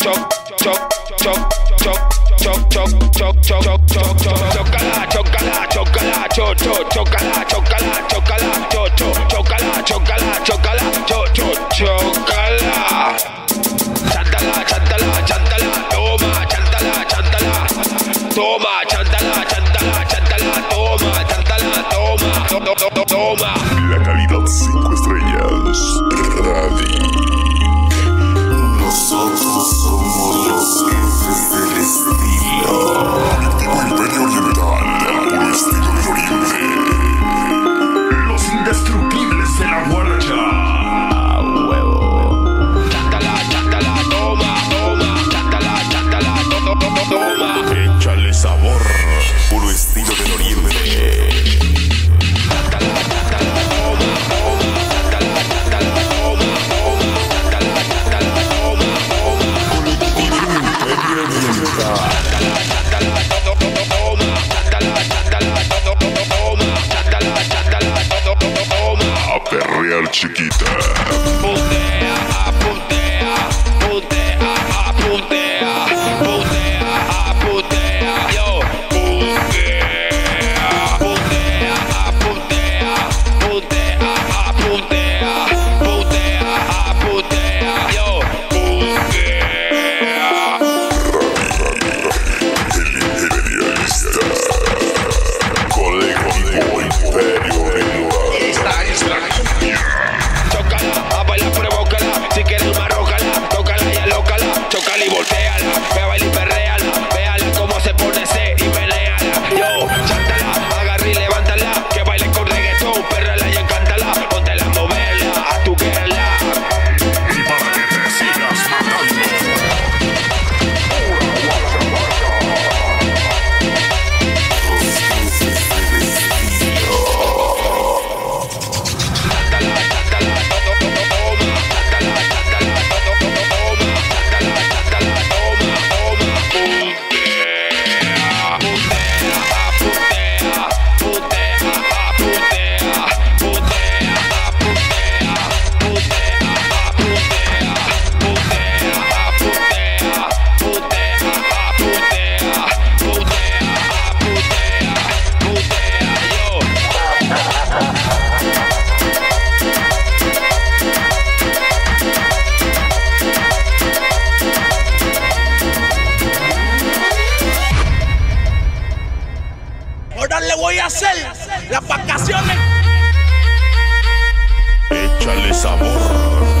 Toma. La calidad 5 estrellas. Radic. Nosotros somos los jefes del estilo. Colectivo Imperio Oriental. Puro estilo del Oriente. Los indestructibles de la guaracha. A huevo. Chántala, toma, chántala, toma. Échale sabor. Puro estilo del Oriente. A perrear, chiquita. Putea, putea, putea, putea, putea, putea, yo. Putea, putea, putea, putea, putea, putea, putea, yo. Chocala y volteala, ve baila y perréala, véala cómo se pone ese y menéala. Yo, chántala, agarra y levántala, que baile con reggaetón, perréala y encántala, ponte la moverla, a tu guerra. Y para que te sigas matando. Ahora le voy a hacer las vacaciones. Échale sabor.